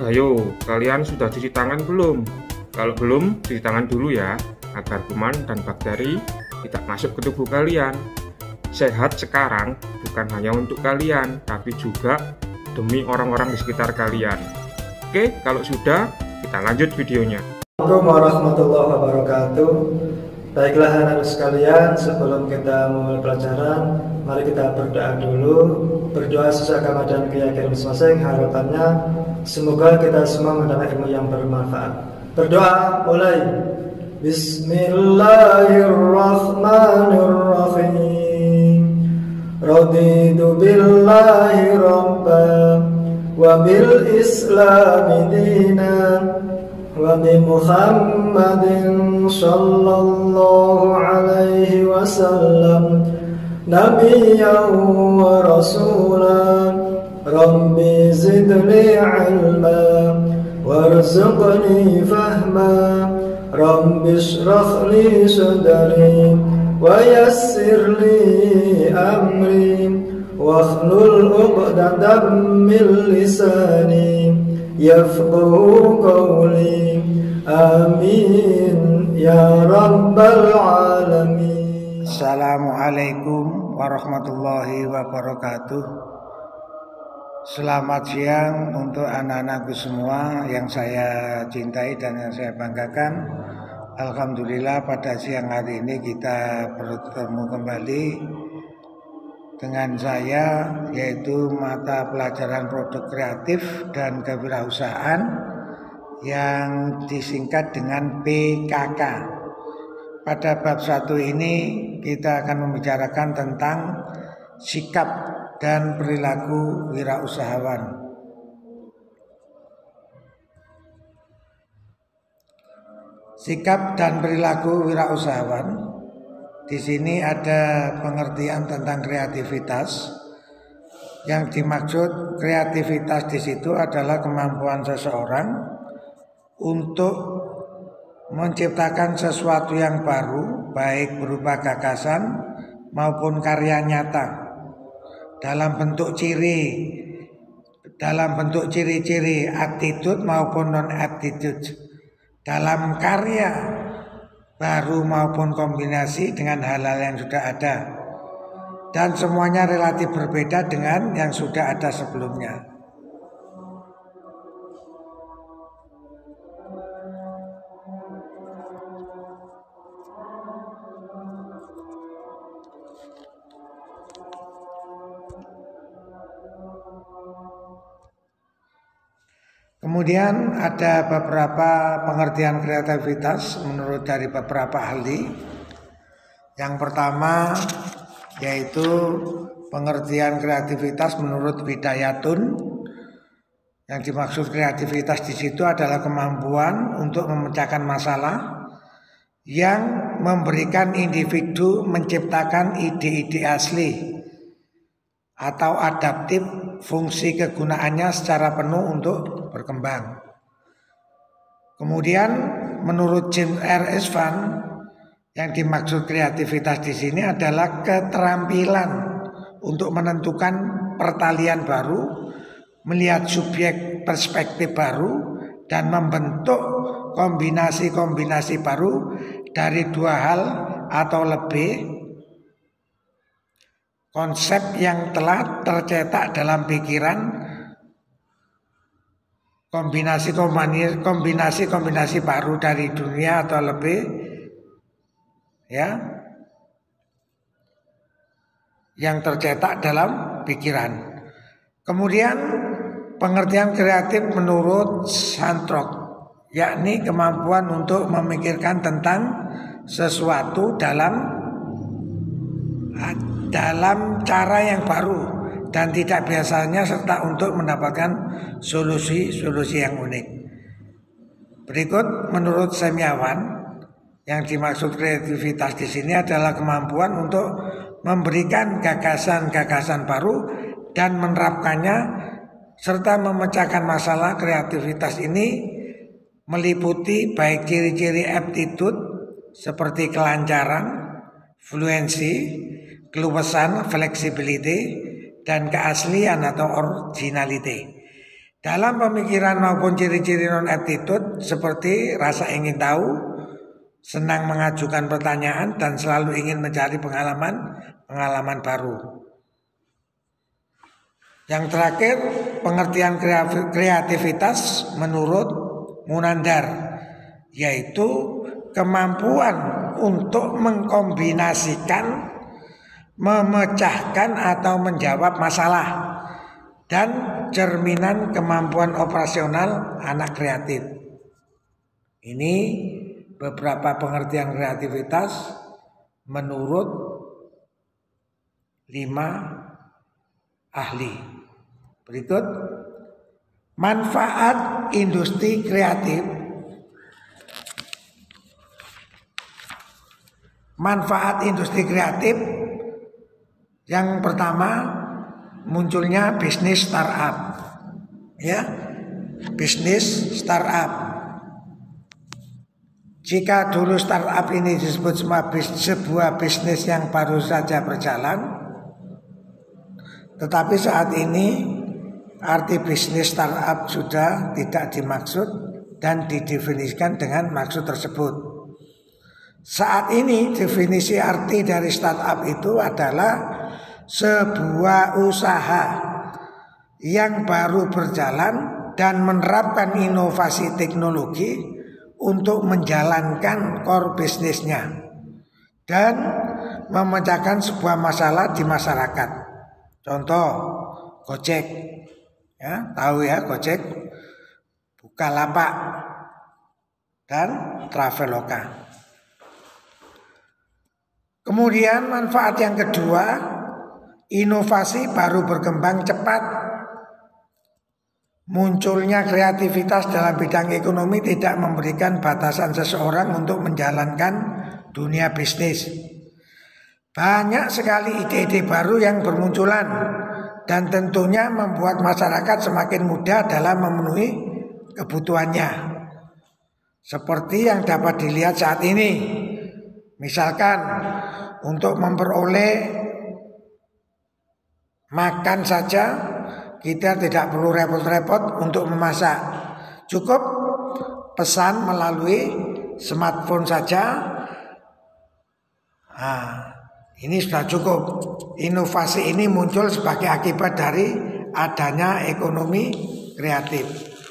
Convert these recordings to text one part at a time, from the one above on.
Ayo, kalian sudah cuci tangan belum? Kalau belum, cuci tangan dulu ya, agar kuman dan bakteri tidak masuk ke tubuh kalian. Sehat sekarang bukan hanya untuk kalian, tapi juga demi orang-orang di sekitar kalian. Oke, kalau sudah, kita lanjut videonya. Assalamualaikum warahmatullahi wabarakatuh. Baiklah anak-anak sekalian, sebelum kita mulai pelajaran, mari kita berdoa dulu. Berdoa sesuai agama dan keyakinan masing-masing. Harapannya semoga kita semua mendapat ilmu yang bermanfaat. Berdoa mulai. Bismillahirrahmanirrahim. Raditu billahi rabban wa bil islami dinan wa bi Muhammadin sallallahu alaihi wasallam nabiyyan wa rasulan. Rabbi zidni ilma warzuqni fahma. Rabbi shrah li sadri wa yassir li amri wakhlul 'uqdatam min lisani yafqahu qawli. Amin ya rabbal alamin. Assalamualaikum warahmatullahi wabarakatuh. Selamat siang untuk anak-anakku semua yang saya cintai dan yang saya banggakan. Alhamdulillah pada siang hari ini kita bertemu kembali dengan saya, yaitu mata pelajaran produk kreatif dan kewirausahaan yang disingkat dengan PKK. Pada bab 1 ini kita akan membicarakan tentang sikap dan perilaku wirausahawan. Sikap dan perilaku wirausahawan. Di sini ada pengertian tentang kreativitas. Yang dimaksud kreativitas di situ adalah kemampuan seseorang untuk menciptakan sesuatu yang baru, baik berupa gagasan maupun karya nyata, dalam bentuk ciri-ciri attitude maupun non attitude, dalam karya baru maupun kombinasi dengan hal-hal yang sudah ada, dan semuanya relatif berbeda dengan yang sudah ada sebelumnya. Kemudian ada beberapa pengertian kreativitas menurut dari beberapa ahli. Yang pertama yaitu pengertian kreativitas menurut Bidayatun. Yang dimaksud kreativitas di situ adalah kemampuan untuk memecahkan masalah yang memberikan individu menciptakan ide-ide asli atau adaptif, fungsi kegunaannya secara penuh untuk berkembang. Kemudian menurut James R. Isvan, yang dimaksud kreativitas di sini adalah keterampilan untuk menentukan pertalian baru, melihat subjek perspektif baru, dan membentuk kombinasi-kombinasi baru dari dua hal atau lebih konsep yang telah tercetak dalam pikiran. Kombinasi baru dari dunia atau lebih, ya, yang tercetak dalam pikiran. Kemudian pengertian kreatif menurut Santrok, yakni kemampuan untuk memikirkan tentang sesuatu dalam cara yang baru dan tidak biasanya, serta untuk mendapatkan solusi-solusi yang unik. Berikut menurut Semiawan, yang dimaksud kreativitas di sini adalah kemampuan untuk memberikan gagasan-gagasan baru dan menerapkannya serta memecahkan masalah. Kreativitas ini meliputi baik ciri-ciri aptitude seperti kelancaran, fluensi, keluasan, flexibility, dan keaslian atau originality. Dalam pemikiran maupun ciri-ciri non-aptitude seperti rasa ingin tahu, senang mengajukan pertanyaan, dan selalu ingin mencari pengalaman baru. Yang terakhir, pengertian kreativitas menurut Munandar, yaitu kemampuan untuk mengkombinasikan, memecahkan atau menjawab masalah, dan cerminan kemampuan operasional anak kreatif. Ini beberapa pengertian kreativitas menurut 5 ahli. Berikut manfaat industri kreatif. Manfaat industri kreatif yang pertama, munculnya bisnis startup. Ya, bisnis startup. Jika dulu startup ini disebut sebuah bisnis yang baru saja berjalan, tetapi saat ini arti bisnis startup sudah tidak dimaksud dan didefinisikan dengan maksud tersebut. Saat ini definisi arti dari startup itu adalah sebuah usaha yang baru berjalan dan menerapkan inovasi teknologi untuk menjalankan core bisnisnya dan memecahkan sebuah masalah di masyarakat. Contoh, Gojek. Ya, tahu ya Gojek, Bukalapak, dan Traveloka. Kemudian manfaat yang kedua, inovasi baru berkembang cepat. Munculnya kreativitas dalam bidang ekonomi tidak memberikan batasan seseorang untuk menjalankan dunia bisnis. Banyak sekali ide-ide baru yang bermunculan dan tentunya membuat masyarakat semakin mudah dalam memenuhi kebutuhannya. Seperti yang dapat dilihat saat ini. Misalkan untuk memperoleh makan saja kita tidak perlu repot-repot untuk memasak. Cukup pesan melalui smartphone saja. Ini sudah cukup. Inovasi ini muncul sebagai akibat dari adanya ekonomi kreatif.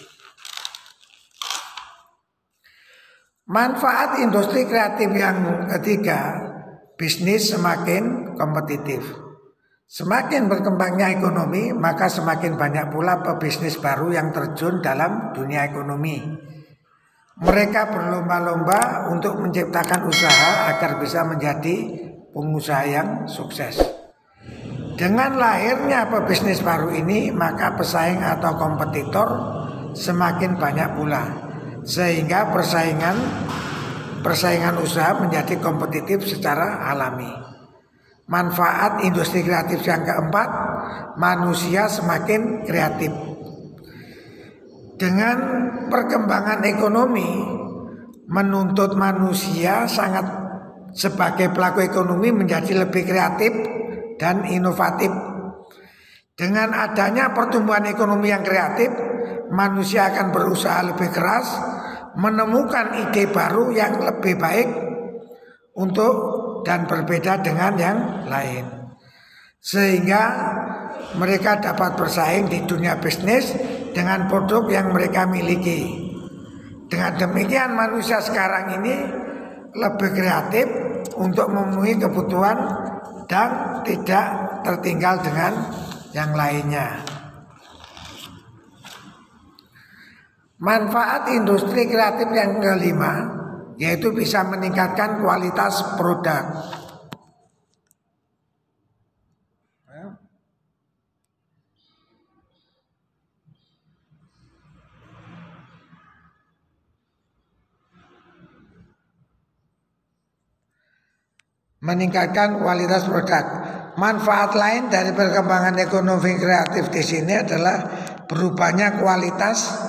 Manfaat industri kreatif yang ketiga, bisnis semakin kompetitif. Semakin berkembangnya ekonomi, maka semakin banyak pula pebisnis baru yang terjun dalam dunia ekonomi. Mereka berlomba-lomba untuk menciptakan usaha agar bisa menjadi pengusaha yang sukses. Dengan lahirnya pebisnis baru ini, maka pesaing atau kompetitor semakin banyak pula, sehingga persaingan usaha menjadi kompetitif secara alami. Manfaat industri kreatif yang keempat, manusia semakin kreatif. Dengan perkembangan ekonomi menuntut manusia sebagai pelaku ekonomi menjadi lebih kreatif dan inovatif. Dengan adanya pertumbuhan ekonomi yang kreatif, manusia akan berusaha lebih keras menemukan ide baru yang lebih baik untuk dan berbeda dengan yang lain, sehingga mereka dapat bersaing di dunia bisnis dengan produk yang mereka miliki. Dengan demikian manusia sekarang ini lebih kreatif untuk memenuhi kebutuhan dan tidak tertinggal dengan yang lainnya. Manfaat industri kreatif yang kelima, yaitu bisa meningkatkan kualitas produk. Meningkatkan kualitas produk. Manfaat lain dari perkembangan ekonomi kreatif di sini adalah berubahnya kualitas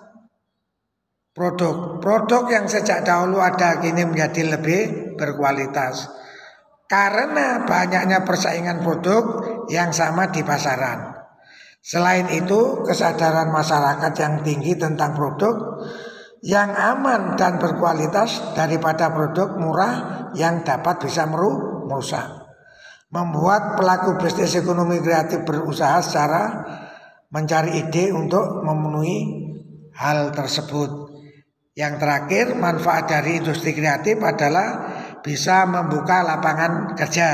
produk. Produk yang sejak dahulu ada kini menjadi lebih berkualitas karena banyaknya persaingan produk yang sama di pasaran. Selain itu, kesadaran masyarakat yang tinggi tentang produk yang aman dan berkualitas daripada produk murah yang dapat bisa merusak, membuat pelaku bisnis ekonomi kreatif berusaha secara mencari ide untuk memenuhi hal tersebut. Yang terakhir, manfaat dari industri kreatif adalah bisa membuka lapangan kerja.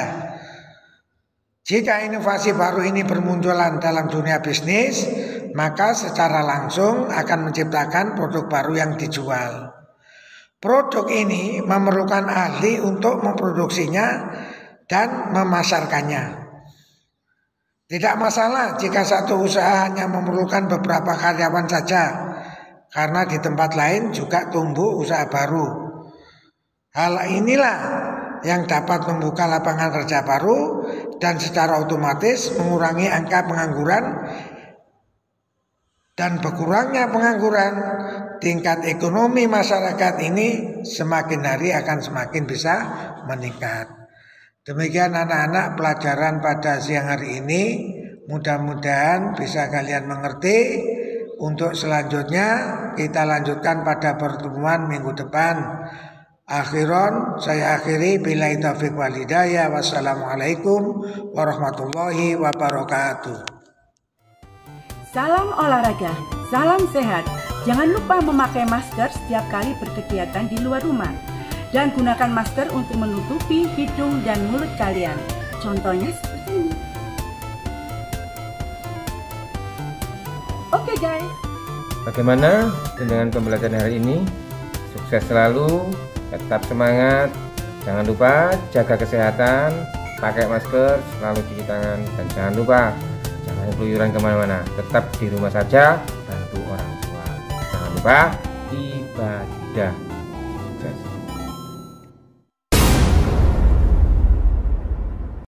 Jika inovasi baru ini bermunculan dalam dunia bisnis, maka secara langsung akan menciptakan produk baru yang dijual. Produk ini memerlukan ahli untuk memproduksinya dan memasarkannya. Tidak masalah jika satu usaha hanya memerlukan beberapa karyawan saja, karena di tempat lain juga tumbuh usaha baru. Hal inilah yang dapat membuka lapangan kerja baru dan secara otomatis mengurangi angka pengangguran, dan berkurangnya pengangguran, tingkat ekonomi masyarakat ini semakin hari akan semakin bisa meningkat. Demikian anak-anak pelajaran pada siang hari ini, mudah-mudahan bisa kalian mengerti. Untuk selanjutnya kita lanjutkan pada pertemuan minggu depan. Akhiron saya akhiri, billahi taufiq wal hidayah. Wassalamualaikum warahmatullahi wabarakatuh. Salam olahraga, salam sehat. Jangan lupa memakai masker setiap kali berkegiatan di luar rumah. Dan gunakan masker untuk menutupi hidung dan mulut kalian. Contohnya seperti ini. Oke guys. Bagaimana dengan pembelajaran hari ini? Sukses selalu, tetap semangat. Jangan lupa jaga kesehatan, pakai masker, selalu cuci tangan, dan jangan lupa jangan keluyuran kemana-mana. Tetap di rumah saja, bantu orang tua. Jangan lupa ibadah.